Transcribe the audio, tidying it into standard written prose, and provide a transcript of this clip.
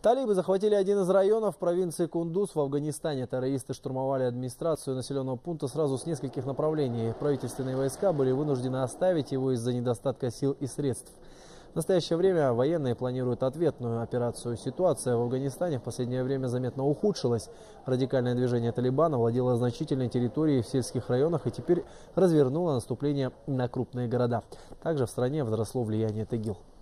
Талибы захватили один из районов провинции Кундуз в Афганистане. Террористы штурмовали администрацию населенного пункта сразу с нескольких направлений. Правительственные войска были вынуждены оставить его из-за недостатка сил и средств. В настоящее время военные планируют ответную операцию. Ситуация в Афганистане в последнее время заметно ухудшилась. Радикальное движение Талибана владело значительной территорией в сельских районах и теперь развернуло наступление на крупные города. Также в стране возросло влияние ТИГИЛ.